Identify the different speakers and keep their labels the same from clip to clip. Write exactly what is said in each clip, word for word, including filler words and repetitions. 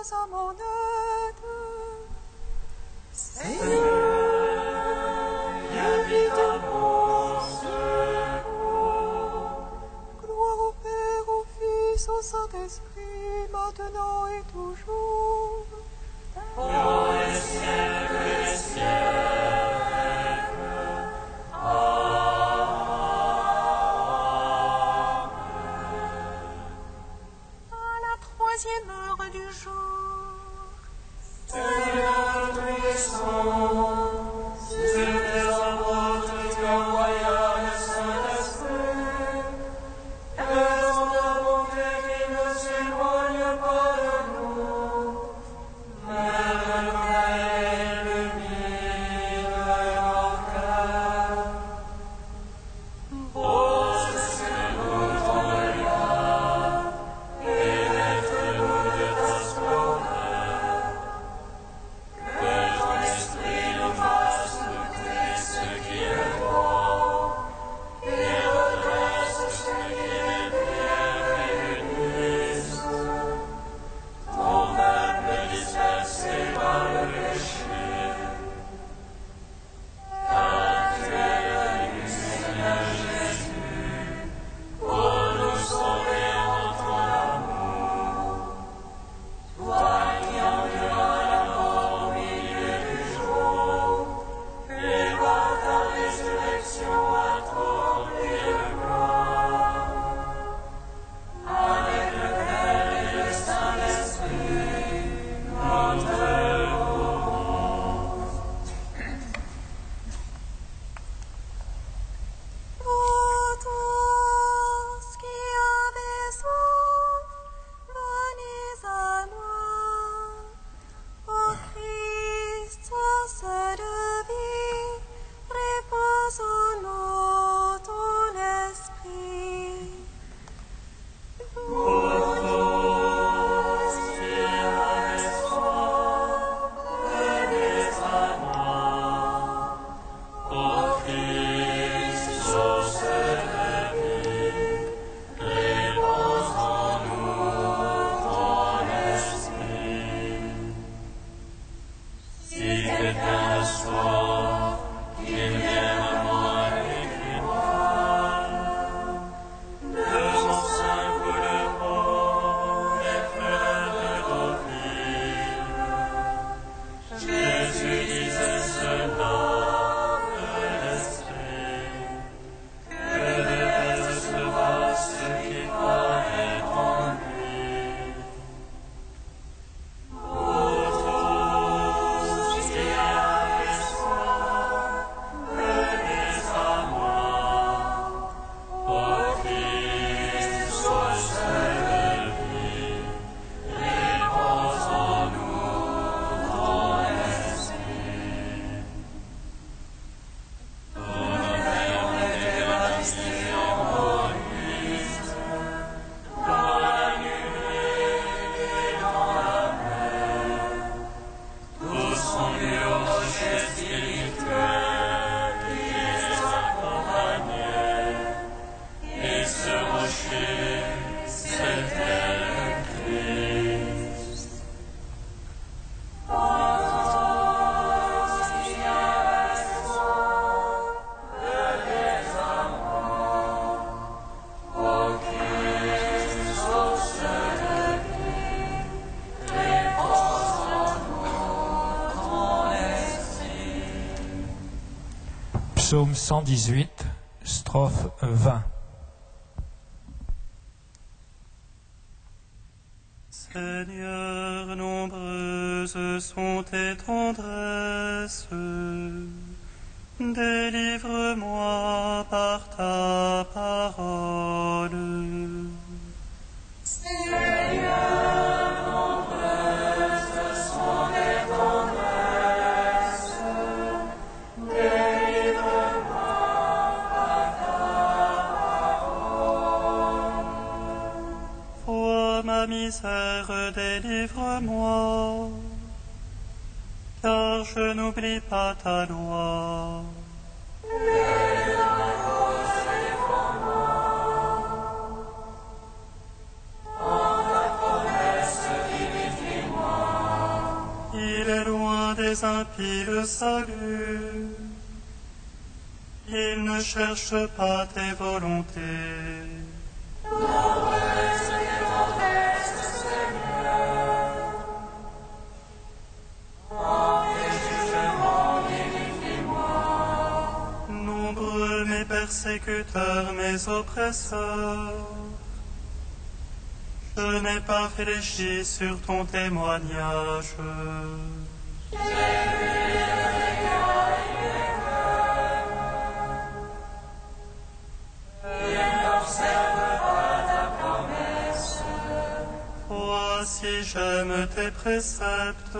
Speaker 1: à mon aide. Seigneur, viens vite à mon secours. Gloire au Père, au Fils, au Saint-Esprit, maintenant et toujours. Dans les siècles des siècles. Amen. À la troisième heure du jour, Seigneur, nous laissons, sur tes apôtres, tu envoyas le Saint-Esprit, et sans ta bonté qui ne s'éloigne pas de nous, mais renouvelle l'humile leur cœur. Pose sur nous ton regard, pénètre-nous de ta splendeur. Que ton esprit nous fasse goûter ce qui est bon, et redresse ce qui est pierre et unisse. Ton peuple dispersé par le péché, car tu es venu, Seigneur Jésus, pour nous sauver en ton amour. Toi qui enduras la mort au milieu du jour, et par ta résurrection à trôner de gloire, avec le Père et le Saint-Esprit, nous te louons. Vous tous qui avez soif, venez à moi. Ô Christ, source de vie, repose en nous ton esprit. Vous tous qui avez soif, venez à moi. Ô Christ, source de vie, repose en nous ton esprit. Si quelqu'un a soif, qu'il vienne à moi et qu'il boive. De son sein couleront les fleuves d'eau vive. Jésus disait cela de l'esprit, que devait recevoir ceux qui croyaient en lui. Vous tous qui avez soif, venez à moi. Ô Christ, source de vie, repose en nous ton esprit. Pour nos pères ont été baptisés en Moïse, dans la nuée et dans la mer. Tous sont venus au rocher spirituel qui les accompagnait, et ce rocher, c'était le Christ. Tous qui avez soif, venez à moi. Ô Christ, source de vie, repose en nous ton esprit.
Speaker 2: Psaume cent dix-huit, strophe vingt.
Speaker 3: Seigneur, nombreuses sont tes tendresses. Délivre-moi par ta parole.
Speaker 1: Seigneur, nombreuses sont tes tendresses, délivre-moi par ta parole.
Speaker 3: Vois ma misère, délivre-moi, car je n'oublie pas ta loi.
Speaker 1: En ta promesse, vivifie-moi.
Speaker 3: les impies le salut. Ils ne cherchent pas tes volontés.
Speaker 1: Nombreuses tes promesses, Seigneur. En tes jugements, vivifie-moi.
Speaker 3: Nombreux mes persécuteurs, mes oppresseurs. Je n'ai pas fléchi sur ton témoignage.
Speaker 1: J'ai vu le détail des cœurs. Ils n'observent pas ta promesse.
Speaker 3: Voici, j'aime tes préceptes.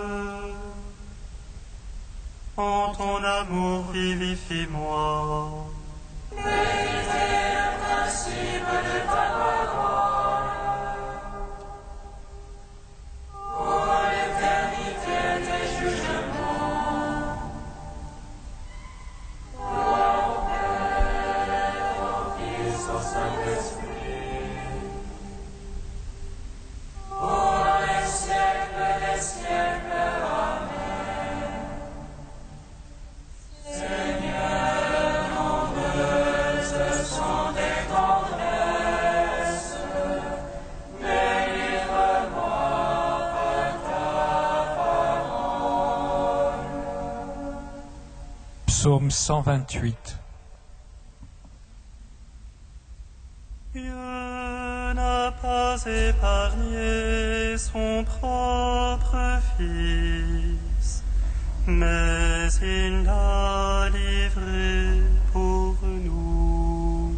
Speaker 3: En ton amour, vivifie-moi.
Speaker 1: Méditer le principe de ta parole. Pour l'éternité, tes jugements. Gloire au Père, au Fils, au Saint-Esprit. Pour les siècles des siècles. Amen. Seigneur, nombreuses sont tes tendresses. Délivre-moi par ta parole.
Speaker 2: Psaume cent vingt-huit.
Speaker 3: Dieu n'a pas épargné son propre Fils, mais il l'a livré pour nous.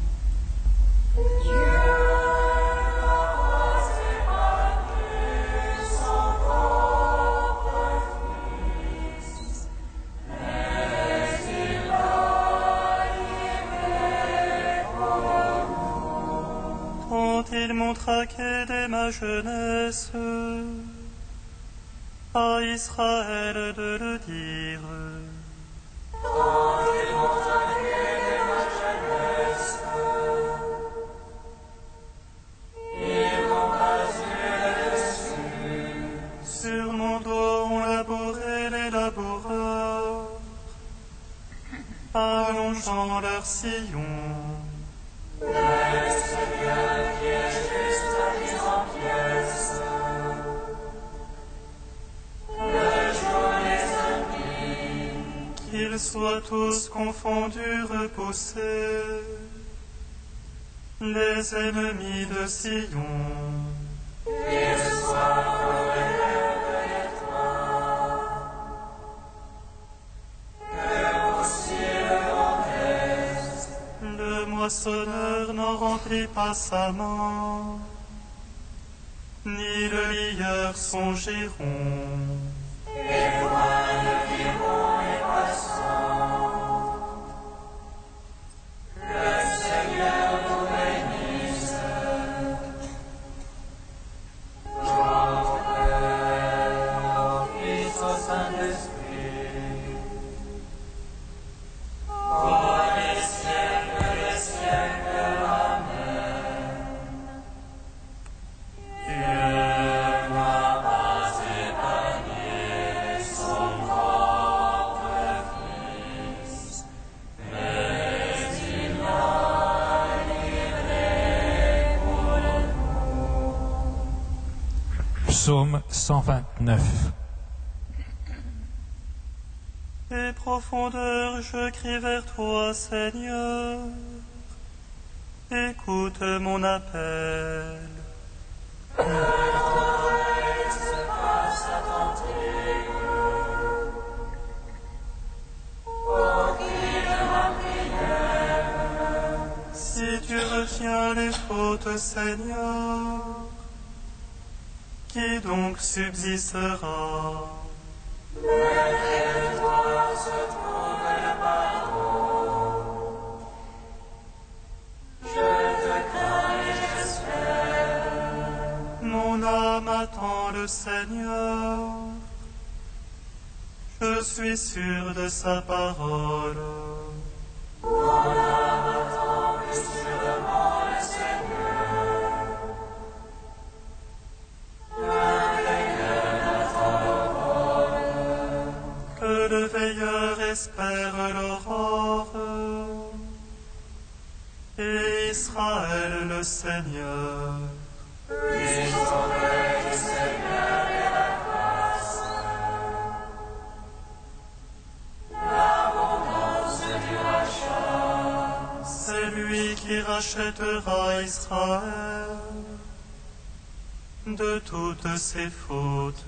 Speaker 1: Dieu n'a pas épargné son propre Fils, mais il l'a livré pour nous.
Speaker 3: Quand il m'ont traqué dès ma jeunesse, à Israël de le dire.
Speaker 1: Quand ils m'ont traqué dès ma jeunesse, ils m'ont basé dessus.
Speaker 3: Sur mon dos ont labouré les laboureurs, allongeant leurs sillons.
Speaker 1: Mais Seigneur qui est juste à mise en pièces, le jour les impies,
Speaker 3: Qu'ils soient tous confondus, repoussés, les ennemis de Sion.
Speaker 1: qu'ils soient corrélés de toi, que aussi le vent est.
Speaker 3: Le moissonneur n'en remplit pas sa main, ni le lieur son giron.
Speaker 1: Et toi le vivant est passant. Le Seigneur nous bénisse. Gloire au Père, au Fils, au Saint-Esprit. Pour les siècles des siècles. Amen. Dieu n'a pas épargné son propre Fils, mais il l'a livré pour nous.
Speaker 2: Psaume cent vingt-neuf.
Speaker 3: Des profondeurs, je crie vers toi, Seigneur. Écoute mon appel.
Speaker 1: Passe attentive au cri de ma prière.
Speaker 3: Si tu retiens les fautes, Seigneur, qui donc subsistera?
Speaker 1: Près de toi se trouve le pardon. Je te crains et j'espère.
Speaker 3: Mon âme attend le Seigneur. Je suis sûr de sa parole.
Speaker 1: Mon âme attend plus sûrement le Seigneur. Le cœur attend le vol.
Speaker 3: espère l'aurore. Et Israël le Seigneur. C'est lui qui rachètera Israël de toutes ses fautes.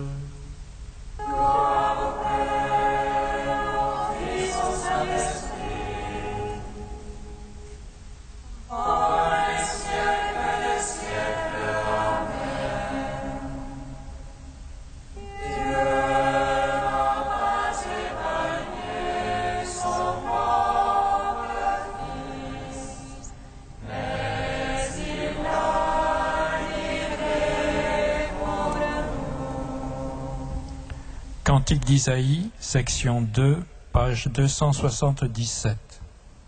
Speaker 2: Cantique d'Isaïe, section deux, page deux cent soixante-dix-sept.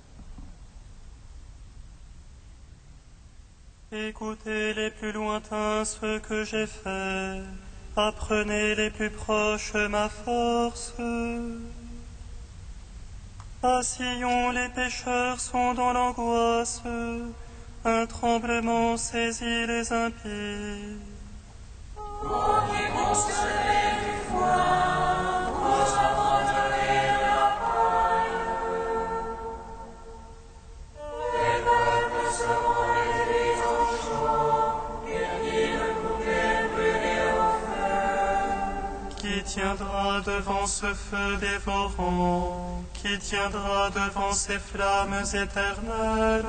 Speaker 3: Écoutez les plus lointains ce que j'ai fait, apprenez les plus proches ma force. À Sion les pécheurs sont dans l'angoisse, un tremblement saisit les impies. Qui tiendra devant ce feu dévorant? Qui tiendra devant ces flammes éternelles?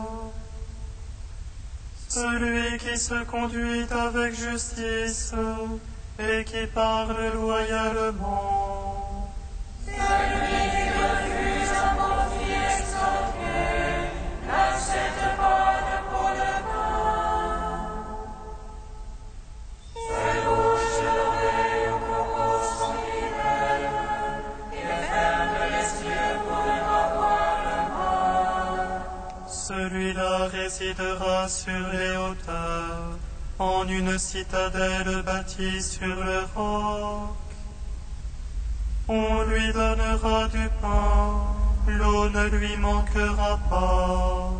Speaker 3: Celui qui se conduit avec justice et qui parle loyalement.
Speaker 1: Celui qui refuse un profit extorqué n'accepte pas de pot de pain. Ses bouches et l'oreille aux propos sont fidèles et ferme les yeux pour ne pas voir le mal.
Speaker 3: Celui-là résidera sur les hauteurs, en une citadelle bâtie sur le roc. On lui donnera du pain, l'eau ne lui manquera pas.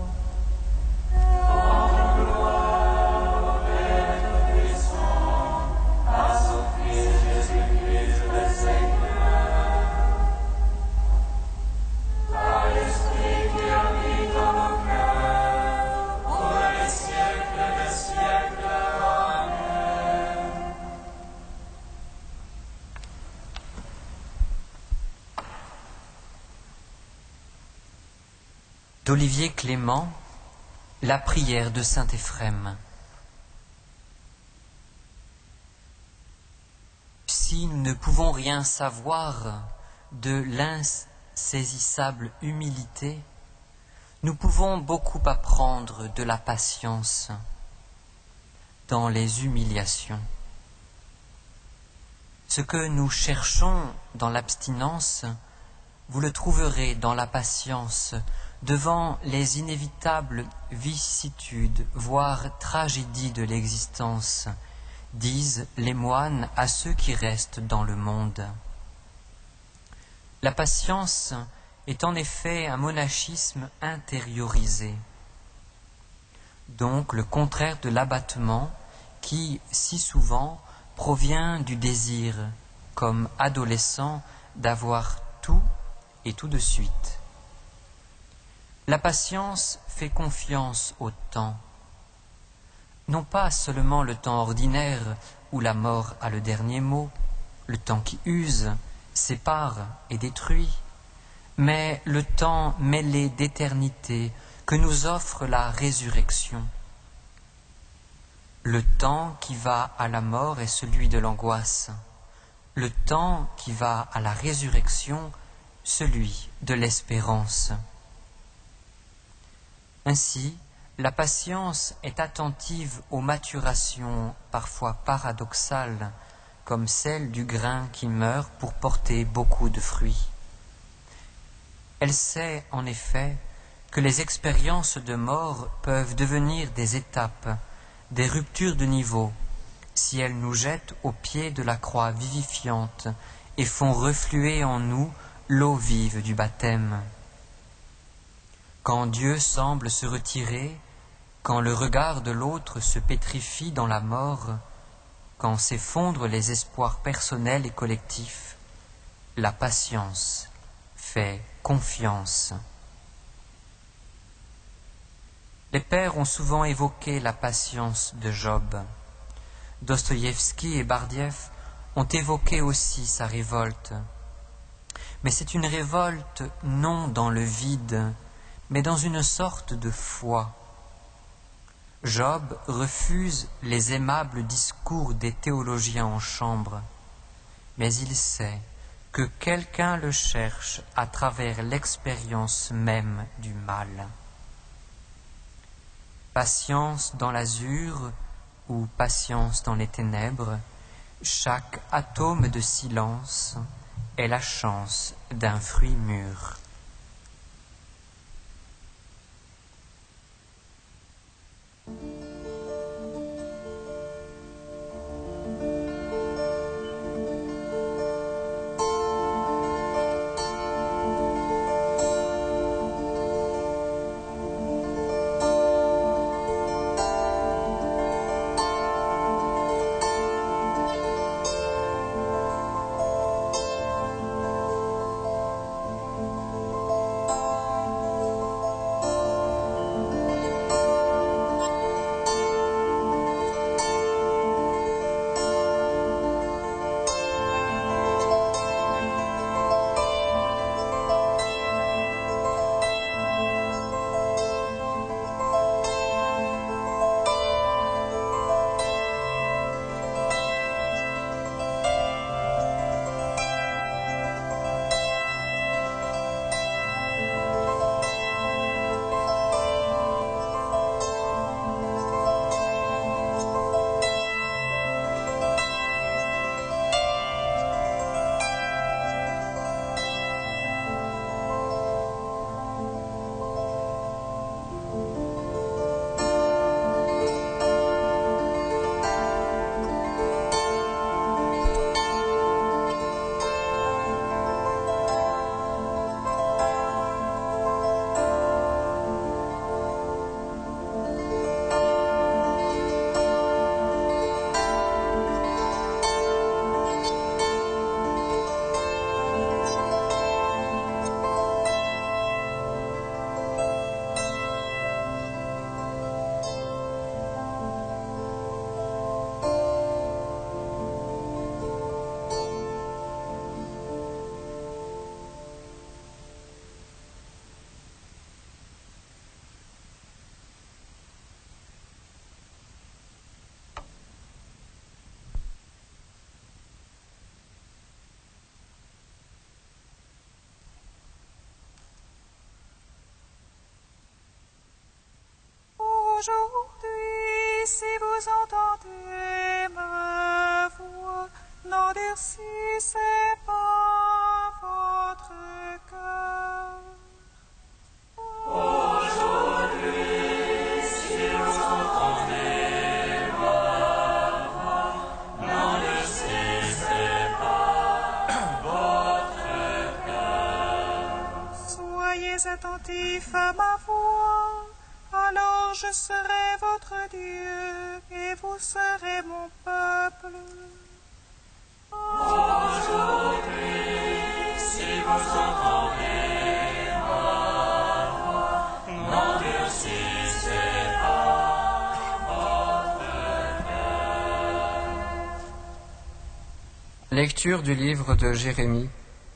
Speaker 4: D'Olivier Clément, la prière de saint Éphrem. Si nous ne pouvons rien savoir de l'insaisissable humilité, nous pouvons beaucoup apprendre de la patience dans les humiliations. Ce que nous cherchons dans l'abstinence, vous le trouverez dans la patience devant les inévitables vicissitudes, voire tragédies de l'existence, disent les moines à ceux qui restent dans le monde. La patience est en effet un monachisme intériorisé, donc le contraire de l'abattement qui, si souvent, provient du désir, comme adolescent, d'avoir tout et tout de suite. La patience fait confiance au temps, non pas seulement le temps ordinaire où la mort a le dernier mot, le temps qui use, sépare et détruit, mais le temps mêlé d'éternité que nous offre la résurrection. Le temps qui va à la mort est celui de l'angoisse, le temps qui va à la résurrection, celui de l'espérance. Ainsi, la patience est attentive aux maturations parfois paradoxales, comme celle du grain qui meurt pour porter beaucoup de fruits. Elle sait, en effet, que les expériences de mort peuvent devenir des étapes, des ruptures de niveau, si elles nous jettent au pied de la croix vivifiante et font refluer en nous l'eau vive du baptême. Quand Dieu semble se retirer, quand le regard de l'autre se pétrifie dans la mort, quand s'effondrent les espoirs personnels et collectifs, la patience fait confiance. Les pères ont souvent évoqué la patience de Job. Dostoïevski et Bardiev ont évoqué aussi sa révolte. Mais c'est une révolte non dans le vide, mais dans une sorte de foi. Job refuse les aimables discours des théologiens en chambre, mais il sait que quelqu'un le cherche à travers l'expérience même du mal. Patience dans l'azur ou patience dans les ténèbres, chaque atome de silence est la chance d'un fruit mûr.
Speaker 5: Aujourd'hui, si vous entendez ma voix, n'endurcissez pas votre cœur.
Speaker 1: Aujourd'hui, si vous entendez ma voix, n'endurcissez pas votre cœur.
Speaker 5: Soyez attentifs à ma voix, alors je serai votre Dieu et vous serez mon peuple.
Speaker 1: Aujourd'hui, si vous entendez ma voix, n'endurcissez pas votre cœur.
Speaker 6: Lecture du livre de Jérémie.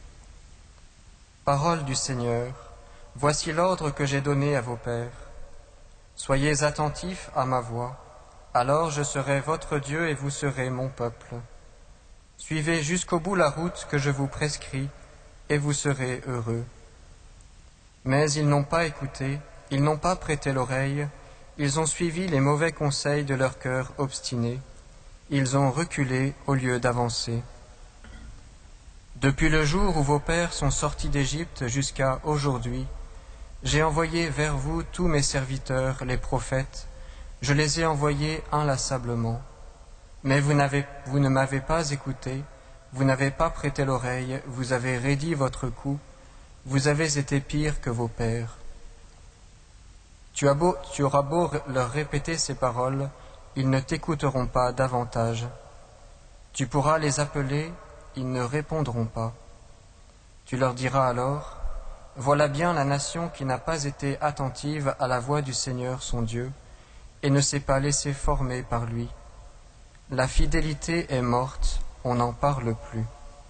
Speaker 6: Parole du Seigneur, voici l'ordre que j'ai donné à vos pères. Soyez attentifs à ma voix, alors je serai votre Dieu et vous serez mon peuple. Suivez jusqu'au bout la route que je vous prescris, et vous serez heureux. Mais ils n'ont pas écouté, ils n'ont pas prêté l'oreille, ils ont suivi les mauvais conseils de leur cœur obstiné, ils ont reculé au lieu d'avancer. Depuis le jour où vos pères sont sortis d'Égypte jusqu'à aujourd'hui, j'ai envoyé vers vous tous mes serviteurs, les prophètes, je les ai envoyés inlassablement. Mais vous, n'avez, vous ne m'avez pas écouté, vous n'avez pas prêté l'oreille, vous avez raidi votre cou, vous avez été pire que vos pères. Tu, as beau, tu auras beau leur répéter ces paroles, ils ne t'écouteront pas davantage. Tu pourras les appeler, ils ne répondront pas. Tu leur diras alors, voilà bien la nation qui n'a pas été attentive à la voix du Seigneur son Dieu, et ne s'est pas laissée former par lui. La fidélité est morte, on n'en parle plus.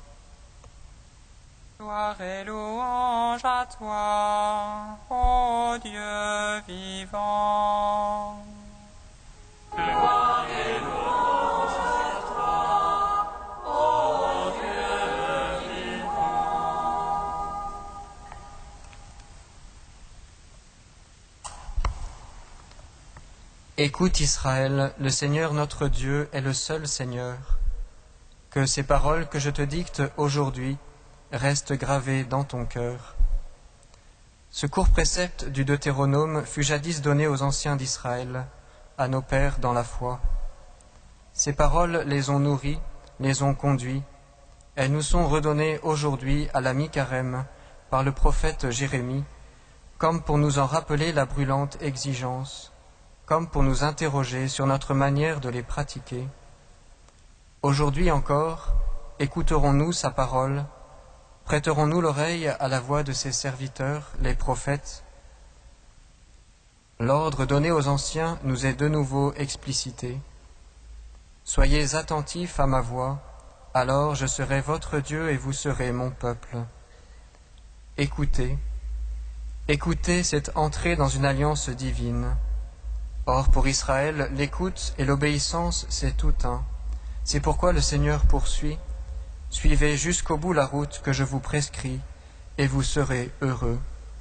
Speaker 5: Gloire et louange à toi, ô Dieu vivant.
Speaker 1: Gloire et louange à toi, ô Dieu vivant.
Speaker 6: Écoute Israël, le Seigneur notre Dieu est le seul Seigneur. Que ces paroles que je te dicte aujourd'hui restent gravées dans ton cœur. Ce court précepte du Deutéronome fut jadis donné aux anciens d'Israël, à nos pères dans la foi. Ces paroles les ont nourris, les ont conduits. Elles nous sont redonnées aujourd'hui à la mi-carême par le prophète Jérémie, comme pour nous en rappeler la brûlante exigence, comme pour nous interroger sur notre manière de les pratiquer. Aujourd'hui encore, écouterons-nous sa parole, prêterons-nous l'oreille à la voix de ses serviteurs, les prophètes? L'ordre donné aux anciens nous est de nouveau explicité. Soyez attentifs à ma voix, alors je serai votre Dieu et vous serez mon peuple. Écoutez, écoutez cette entrée dans une alliance divine. Or pour Israël, l'écoute et l'obéissance, c'est tout un. C'est pourquoi le Seigneur poursuit, « Suivez jusqu'au bout la route que je vous prescris, et vous serez heureux. »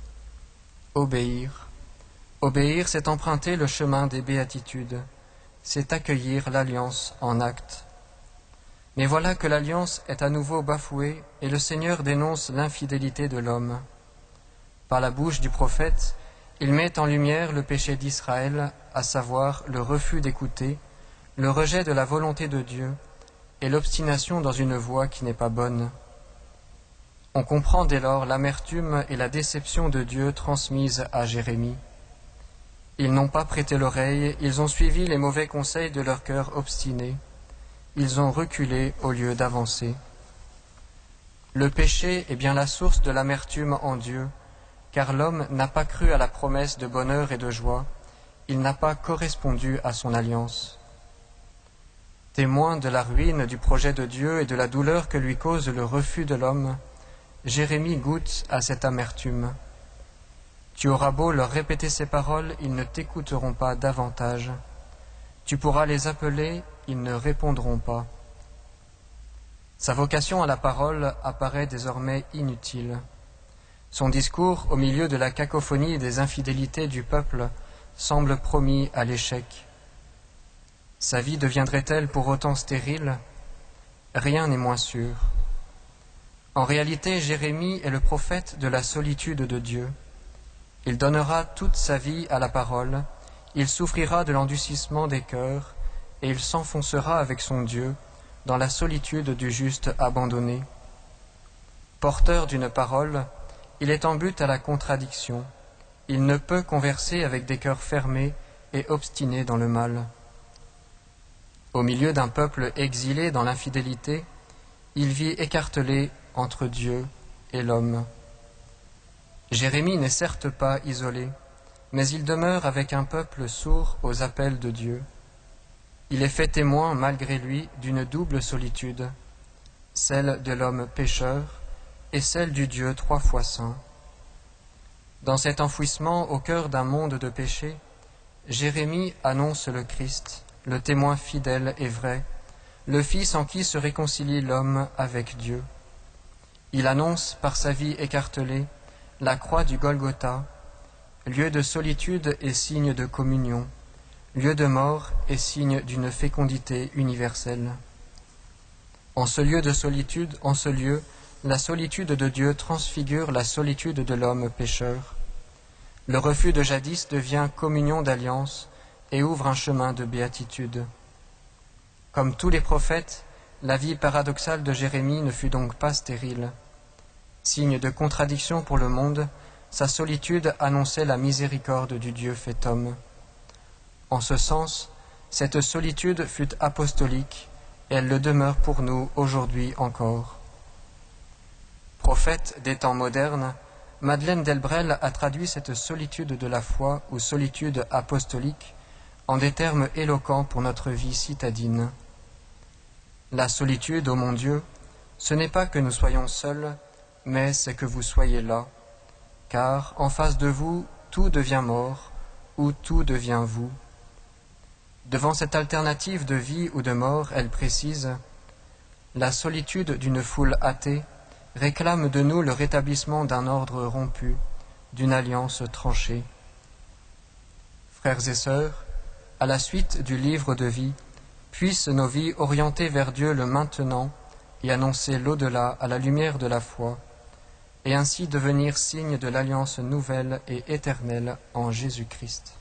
Speaker 6: Obéir. Obéir, c'est emprunter le chemin des béatitudes, c'est accueillir l'alliance en acte. Mais voilà que l'alliance est à nouveau bafouée, et le Seigneur dénonce l'infidélité de l'homme. Par la bouche du prophète, il met en lumière le péché d'Israël, à savoir le refus d'écouter, le rejet de la volonté de Dieu et l'obstination dans une voie qui n'est pas bonne. On comprend dès lors l'amertume et la déception de Dieu transmises à Jérémie. Ils n'ont pas prêté l'oreille, ils ont suivi les mauvais conseils de leur cœur obstiné. Ils ont reculé au lieu d'avancer. Le péché est bien la source de l'amertume en Dieu, car l'homme n'a pas cru à la promesse de bonheur et de joie, il n'a pas correspondu à son alliance. Témoin de la ruine du projet de Dieu et de la douleur que lui cause le refus de l'homme, Jérémie goûte à cette amertume. Tu auras beau leur répéter ces paroles, ils ne t'écouteront pas davantage. Tu pourras les appeler, ils ne répondront pas. Sa vocation à la parole apparaît désormais inutile. Son discours, au milieu de la cacophonie et des infidélités du peuple, semble promis à l'échec. Sa vie deviendrait-elle pour autant stérile? Rien n'est moins sûr. En réalité, Jérémie est le prophète de la solitude de Dieu. Il donnera toute sa vie à la parole, il souffrira de l'endurcissement des cœurs, et il s'enfoncera avec son Dieu dans la solitude du juste abandonné. Porteur d'une parole, il est en but à la contradiction. Il ne peut converser avec des cœurs fermés et obstinés dans le mal. Au milieu d'un peuple exilé dans l'infidélité, il vit écartelé entre Dieu et l'homme. Jérémie n'est certes pas isolé, mais il demeure avec un peuple sourd aux appels de Dieu. Il est fait témoin, malgré lui, d'une double solitude, celle de l'homme pécheur et celle du Dieu trois fois saint. Dans cet enfouissement au cœur d'un monde de péché, Jérémie annonce le Christ, le témoin fidèle et vrai, le Fils en qui se réconcilie l'homme avec Dieu. Il annonce par sa vie écartelée la croix du Golgotha, lieu de solitude et signe de communion, lieu de mort et signe d'une fécondité universelle. En ce lieu de solitude, en ce lieu, la solitude de Dieu transfigure la solitude de l'homme pécheur. Le refus de jadis devient communion d'alliance et ouvre un chemin de béatitude. Comme tous les prophètes, La vie paradoxale de Jérémie ne fut donc pas stérile. Signe de contradiction pour le monde, sa solitude annonçait la miséricorde du Dieu fait homme. En ce sens, cette solitude fut apostolique, et elle le demeure pour nous aujourd'hui encore. Prophète des temps modernes, Madeleine Delbrel a traduit cette solitude de la foi ou solitude apostolique en des termes éloquents pour notre vie citadine. La solitude, ô mon Dieu, ce n'est pas que nous soyons seuls, mais c'est que vous soyez là, car en face de vous, tout devient mort, ou tout devient vous. Devant cette alternative de vie ou de mort, elle précise « La solitude d'une foule athée réclame de nous le rétablissement d'un ordre rompu, d'une alliance tranchée. » Frères et sœurs, à la suite du livre de vie, puissent nos vies orientées vers Dieu le maintenant et annoncer l'au-delà à la lumière de la foi, et ainsi devenir signe de l'alliance nouvelle et éternelle en Jésus-Christ.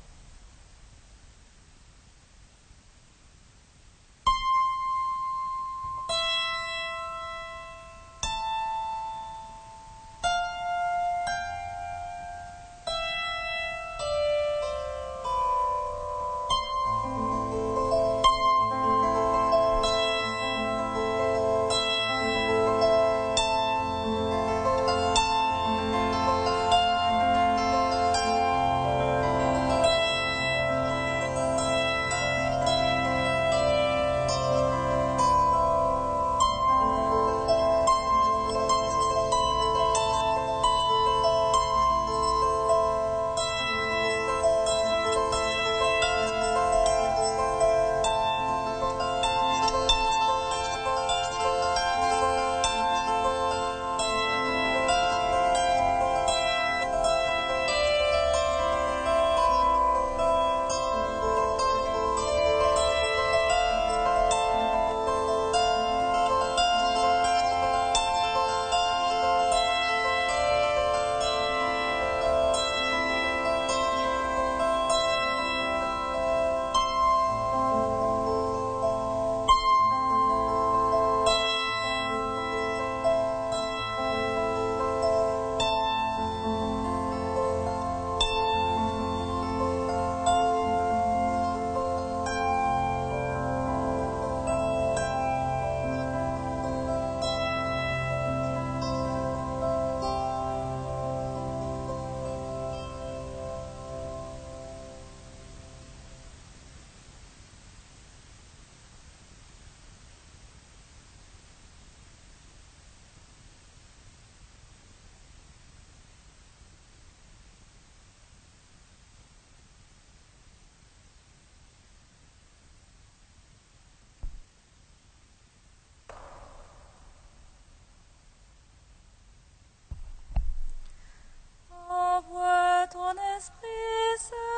Speaker 7: Envoie ton esprit,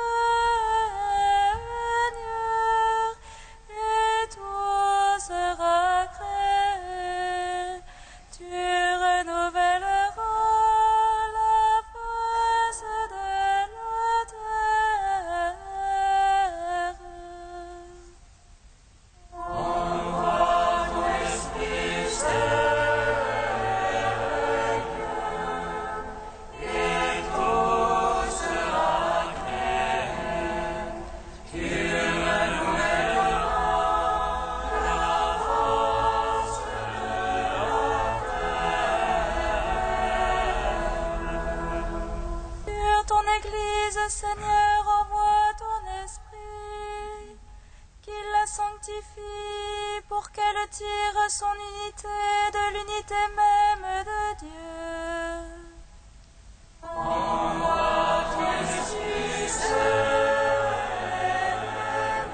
Speaker 7: Seigneur, et tout sera créé. Tu renouvelleras la face de la terre.
Speaker 1: Envoie ton esprit,
Speaker 7: Seigneur, envoie ton esprit, qu'il la sanctifie pour qu'elle tire son unité de l'unité même de Dieu.
Speaker 1: Envoie ton esprit, Seigneur,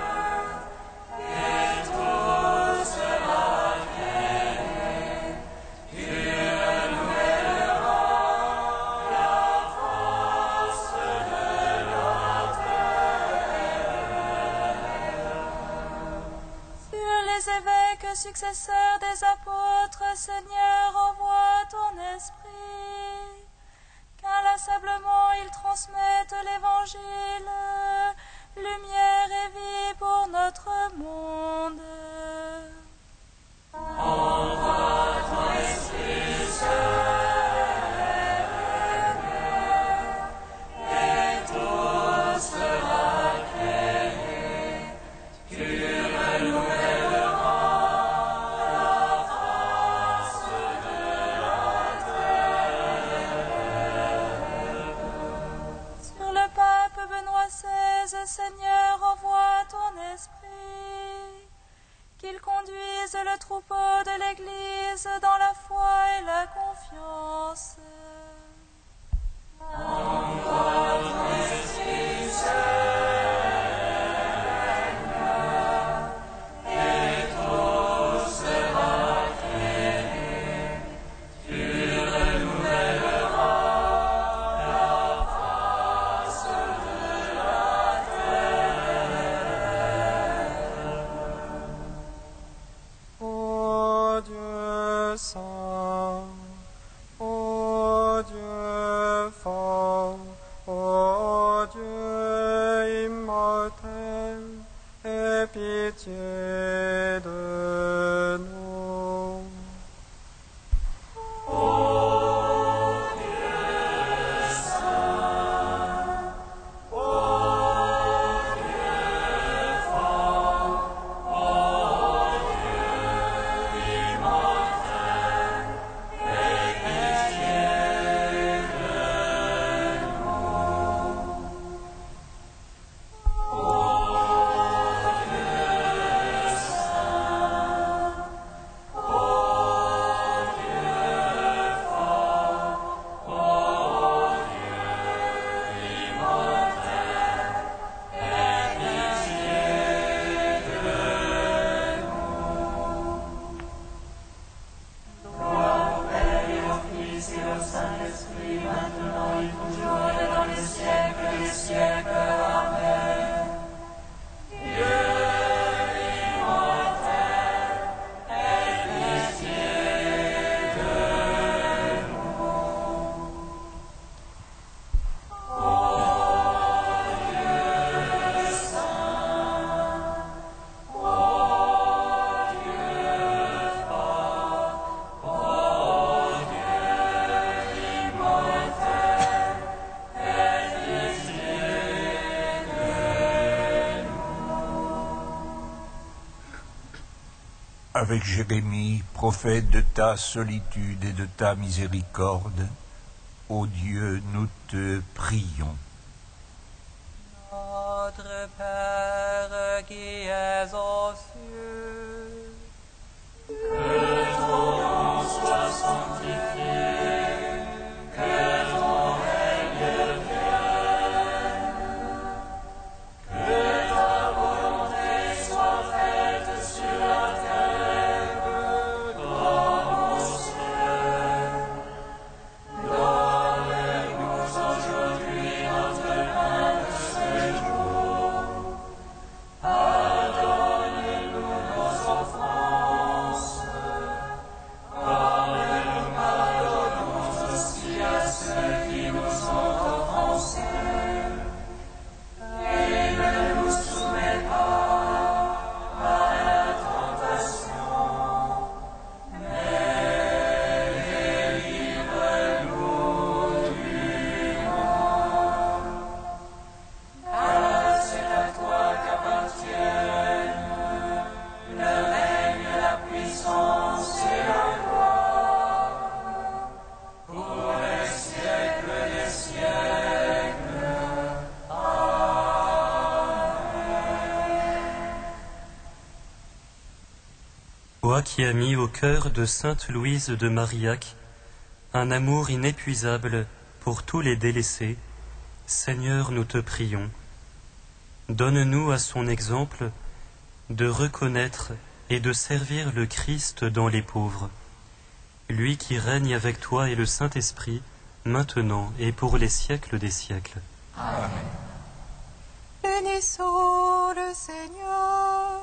Speaker 1: et tout sera créé. Tu renouvelleras la face de la terre.
Speaker 7: Sur les évêques successeurs des apôtres, Seigneur, envoie ton esprit, qu'inlassablement ils transmettent l'Évangile, lumière et vie pour notre monde. troupeau de l'Église dans la foi et la confiance.
Speaker 6: Ô Dieu saint, ô Dieu fort, ô Dieu immortel, aie pitié de nous.
Speaker 8: Avec Jérémie, prophète de ta solitude et de ta miséricorde, ô Dieu, nous te prions.
Speaker 6: Notre Père qui es aux cieux,
Speaker 1: Que ton nom soit sanctifié, que ton règne vienne, que ta volonté soit faite sur la terre comme au ciel. Donne-nous aujourd'hui notre pain de ce jour. Pardonne-nous nos offenses, comme nous pardonnons aussi à ceux qui nous ont offensés. Et ne nous soumets pas à la tentation, mais délivre-nous du mal. Car c'est à toi qu'appartiennent le règne, la puissance et la gloire pour les siècles des siècles.
Speaker 3: Toi qui as mis au cœur de sainte Louise de Marillac un amour inépuisable pour tous les délaissés, Seigneur, nous te prions. Donne-nous à son exemple de reconnaître et de servir le Christ dans les pauvres, lui qui règne avec toi et le Saint-Esprit, maintenant et pour les siècles des siècles.
Speaker 5: Bénissons le Seigneur.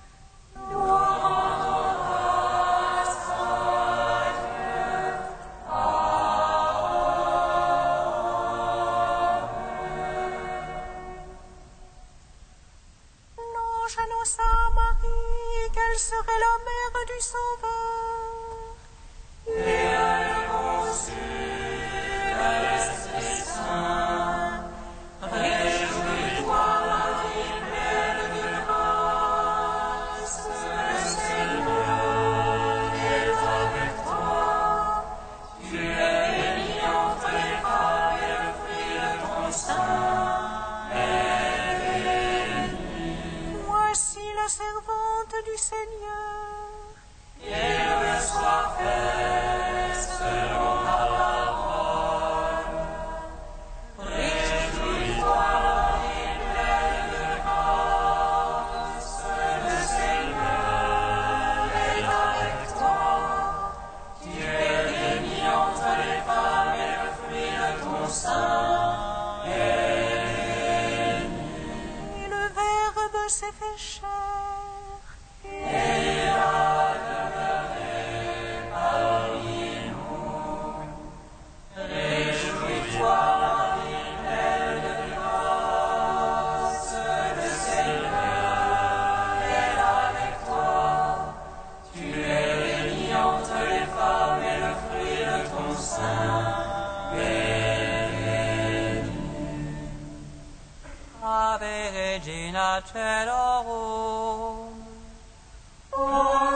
Speaker 5: L'ange annonça à Marie qu'elle serait la mère du Sauveur.
Speaker 1: Et elle conçut de l'Esprit Saint. Réjouis-toi, Marie, pleine de grâce, le Seigneur est avec toi. Tu es bénie entre les femmes et le fruit de ton sein est béni.
Speaker 5: Voici la servante du Seigneur.
Speaker 9: Ave Regina Caelorum.